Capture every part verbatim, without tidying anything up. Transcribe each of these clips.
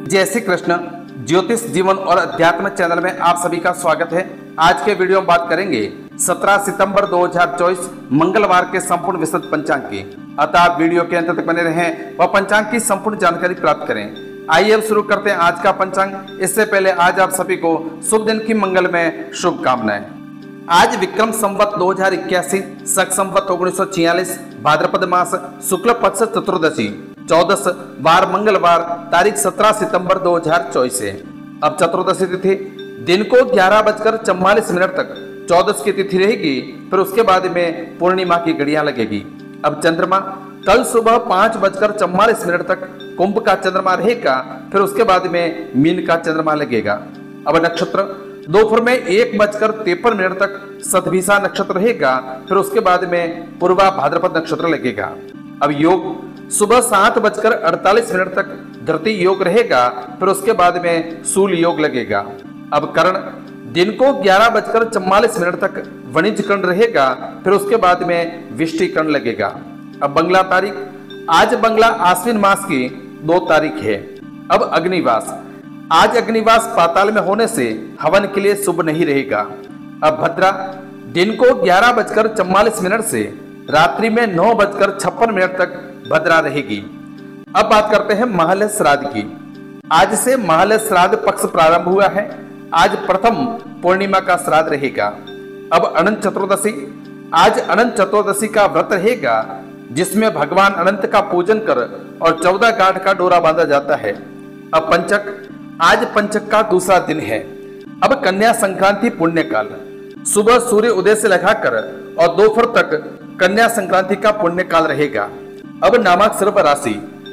जय श्री कृष्ण। ज्योतिष जीवन और अध्यात्म चैनल में आप सभी का स्वागत है। आज के वीडियो में बात करेंगे सत्रह सितंबर दो हज़ार चौबीस मंगलवार के संपूर्ण विशद पंचांग की। अतः आप वीडियो के अंत तक बने रहें व पंचांग की संपूर्ण जानकारी प्राप्त करें। आइए अब शुरू करते हैं आज का पंचांग। इससे पहले आज आप सभी को शुभ दिन की मंगल में शुभकामनाएं। आज विक्रम संवत दो हजार इक्यासी, शक संवत उन्नीस सौ छियालीस, भाद्रपद मास शुक्ल पक्ष चतुर्दशी, चौदस वार मंगलवार, तारीख सत्रह सितंबर दो हजार चौबीस है। अब चतुर्दशी तिथि दिन को ग्यारह बजकर चौवालीस मिनट तक चौदस की तिथि रहेगी, फिर उसके बाद में पूर्णिमा की घड़ियां लगेगी। अब चंद्रमा कल सुबह पांच बजकर चौवालीस मिनट तक कुंभ का चंद्रमा रहेगा, फिर उसके बाद में मीन का चंद्रमा लगेगा। अब नक्षत्र दोपहर में एक बजकर तिरपन मिनट तक सतभिषा नक्षत्र रहेगा, फिर उसके बाद में पूर्वा भाद्रपद नक्षत्र लगेगा। अब योग सुबह सात बजकर अड़तालीस मिनट तक धरती योग रहेगा, फिर उसके बाद में सूल योग लगेगा। अब करण दिन को ग्यारह बजकर चौवालीस मिनट तक वणिज कर्ण रहेगा, फिर उसके बाद में विष्टि कर्ण लगेगा। अब बंगला तारीख आज बंगला आश्विन मास की दो तारीख है। अब अग्निवास आज अग्निवास पाताल में होने से हवन के लिए शुभ नहीं रहेगा। अब भद्रा दिन को ग्यारह बजकर चौवालीस मिनट से रात्रि में नौ बजकर छप्पन मिनट तक भद्रा रहेगी। अब बात करते हैं महालय श्राद्ध की। आज से महालय श्राद्ध पक्ष प्रारंभ हुआ है। आज प्रथम पूर्णिमा का श्राद्ध रहेगा। अब अनंत चतुर्दशी आज अनंत चतुर्दशी का व्रत रहेगा, जिसमें भगवान अनंत का पूजन कर और चौदह गांठ का डोरा बांधा जाता है। अब पंचक आज पंचक का दूसरा दिन है। अब कन्या संक्रांति पुण्य काल सुबह सूर्य उदय से लगाकर और दोपहर तक कन्या संक्रांति का पुण्य काल रहेगा। अब नामाक्षर पर राशि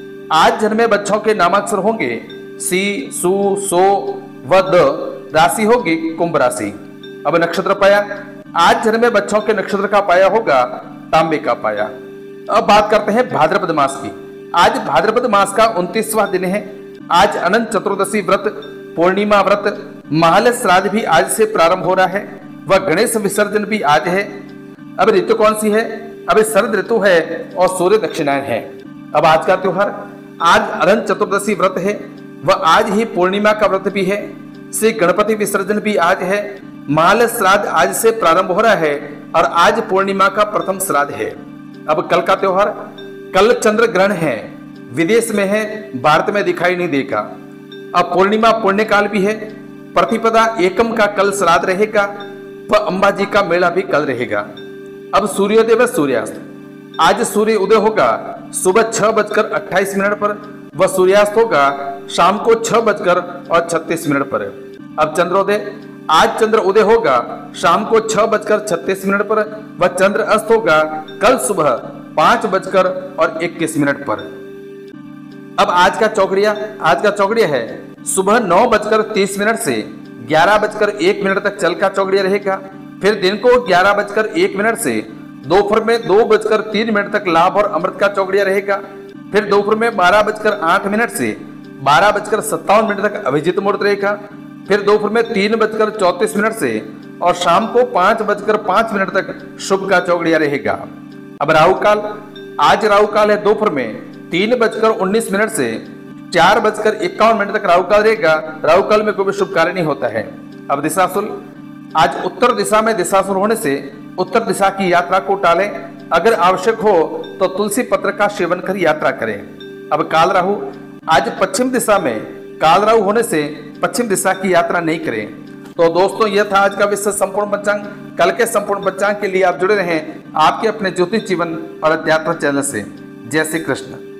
आज जन्मे बच्चों के नामाक्षर होंगे सी, सु, सो व द। राशि होगी कुंभ राशि। अब नक्षत्र पाया आज जन्मे बच्चों के नक्षत्र का पाया होगा तांबे का पाया। अब बात करते हैं भाद्रपद मास की। आज भाद्रपद मास का उनतीसवां दिन है। आज अनंत चतुर्दशी व्रत, पूर्णिमा व्रत, महालय श्राद्ध भी आज से प्रारंभ हो रहा है व गणेश विसर्जन भी आज है। अब ऋतु कौन सी है? अब शरद ऋतु है और सूर्य दक्षिणायन है। अब आज का त्योहार आज अनंत चतुर्दशी व्रत है व आज ही पूर्णिमा का व्रत भी है। श्री गणपति विसर्जन भी आज है। महालय श्राद्ध आज से प्रारंभ हो रहा है और आज पूर्णिमा का प्रथम श्राद्ध है। अब कल का त्योहार कल चंद्र ग्रहण है, विदेश में है, भारत में दिखाई नहीं देगा। अब पूर्णिमा पुण्य काल भी है। प्रतिपदा एकम का कल श्राद्ध रहेगा व अंबाजी का मेला भी कल रहेगा। अब सूर्योदय व सूर्यास्त आज सूर्य उदय होगा सुबह छह बजकर अट्ठाईस मिनट पर व सूर्यास्त होगा शाम को छह बजकर और छत्तीस मिनट पर। अब चंद्रोदय आज चंद्र उदय होगा शाम को छह बजकर छत्तीस मिनट पर व चंद्र अस्त होगा कल सुबह पांच बजकर और इक्कीस मिनट पर। अब आज का चौकड़िया आज का चौकड़िया है सुबह नौ बजकर तीस मिनट से ग्यारह बजकर एक मिनट तक चल का चौकड़िया रहेगा। फिर दिन को ग्यारह बजकर एक मिनट से दोपहर में दो बजकर तीन मिनट तक लाभ और अमृत का चौकड़िया रहेगा। फिर दोपहर में बारह बजकर आठ मिनट से बारह बजकर सत्तावन मिनट तक अभिजीत मुहूर्त रहेगा। फिर दोपहर में तीन बजकर चौंतीस मिनट से और शाम को पांच बजकर पांच मिनट तक शुभ का चौकड़िया रहेगा। अब राहु काल आज राहु काल है दोपहर में तीन बजकर उन्नीस मिनट से चार बजकर इक्यावन मिनट तक राहु काल रहेगा। राहु काल में कोई भी शुभ कार्य नहीं होता है। अब दिशाशूल आज उत्तर दिशा में दिशाशूल होने से उत्तर दिशा की यात्रा को टालें। अगर आवश्यक हो तो तुलसी पत्र का सेवन कर यात्रा करें। अब काल राहु आज पश्चिम दिशा में काल राहु होने से पश्चिम दिशा की यात्रा नहीं करें। तो दोस्तों यह था आज का विशेष संपूर्ण पंचांग। कल के संपूर्ण पंचांग के लिए आप जुड़े रहें आपके अपने ज्योतिष जीवन और अध्यात्म चैनल से। जय श्री कृष्ण।